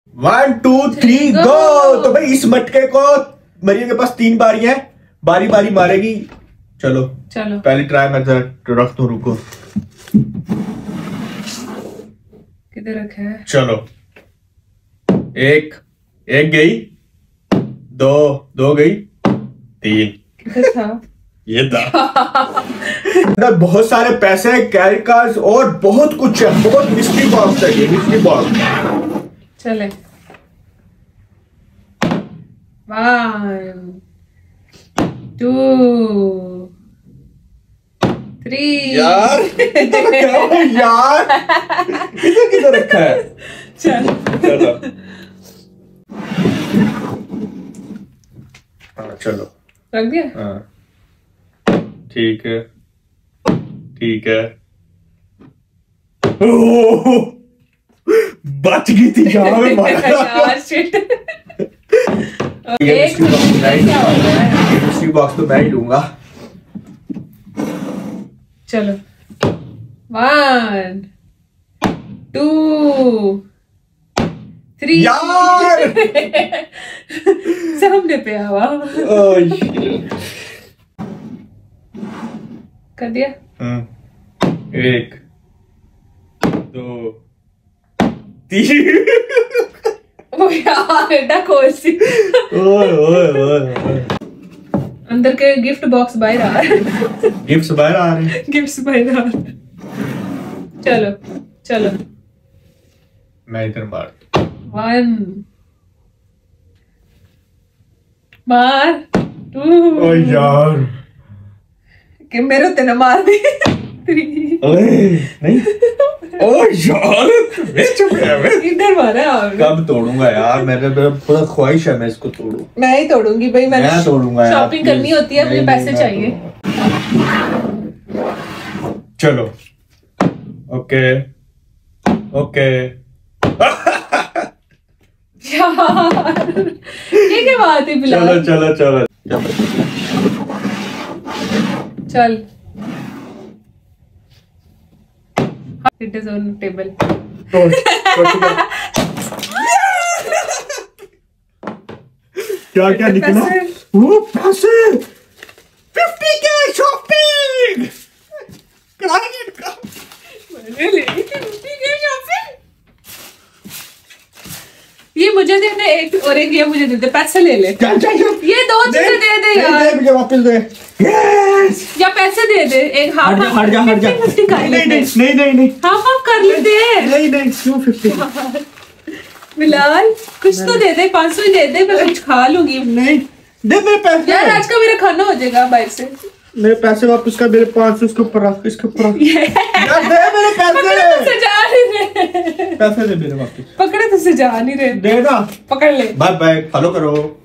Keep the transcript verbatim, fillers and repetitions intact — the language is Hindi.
One two three go. तो भाई इस मटके को मरियम के पास तीन बारियां हैं, बारी बारी मारेगी। चलो चलो पहली ट्राई मैं रख दूं, रुको किधर रखा है? चलो एक एक गई, दो दो गई, तीन किधर था? ये था। अंदर बहुत सारे पैसे, कैरी कार्ड्स और बहुत कुछ है, बहुत मिस्ट्री बॉक्स है ये, मिस्ट्री बॉक्स। चले वन टू थ्री। यार यार इधर किधर रखा है? चल चलो हाँ चलो रख दिया। हाँ ठीक है ठीक है। ओह, बच गई थी यार मैं यार शिट। एक मिस्ट्री बॉक्स तो मैं ही लूंगा। चलो वन टू थ्री। यार सामने पे आवा कर दिया। एक दो तीन। ओ यार एडा कोसी। ओए ओए ओए अंदर के गिफ्ट बॉक्स बाहर आ रहे हैं। गिफ्ट्स बाहर आ रहे हैं। गिफ्ट्स बाहर आ रहे हैं। चलो चलो मैं इधर मार। वन मार टू। ओ यार कि मेरे ते न मार दी। थ्री। ओए नहीं ओ यार चुप है। इधर मारा आपने। कब तोड़ूंगा यार, मेरे पूरा ख्वाहिश है मैं इसको तोड़ूं। मैं ही तोड़ूंगी भाई, मैंने मैं तोड़ूंगा यार, शॉपिंग करनी होती है, मुझे पैसे चाहिए। चलो ओके ओके। यार ये क्या बात है बिलाल? चलो चलो चलो चल इट इज ऑन टेबल। क्या क्या निकला? वो पैसे फिफ्टी के शॉपिंग क्रेडिट का। मैंने ले ली थी फिफ्टी के शॉपिंग। ये मुझे दे दे एक, और एक ये मुझे दे दे, पैसे ले ले। चल चल चल ये दो चीजें दे दे यार। दे मुझे वापस दे। यस या पैसे दे दे एक। हाफ हट जा हट जा हट जा। फिफ्टी कर नहीं लेते नहीं नहीं नहीं नहीं हाफ हाफ कर लेते हैं। नहीं नहीं क्यों फिफ्टी? बिलाल कुछ तो दे दे, पाँच सौ ही दे दे, मैं कुछ खा लूंगी। नहीं दे मेरे पैसे यार आज का मेरा खाना हो जाएगा बाहर से। मेरे पैसे वापस कर, मेरे पाँच सौ इसके ऊपर रख, इसके ऊपर रख। यार दे मेरे पैसे। सजा नहीं रहे पैसे दे मेरे वापस। पकड़े तो सजा नहीं रहे। दे ना। पकड़ ले। बाय बाय, फॉलो करो।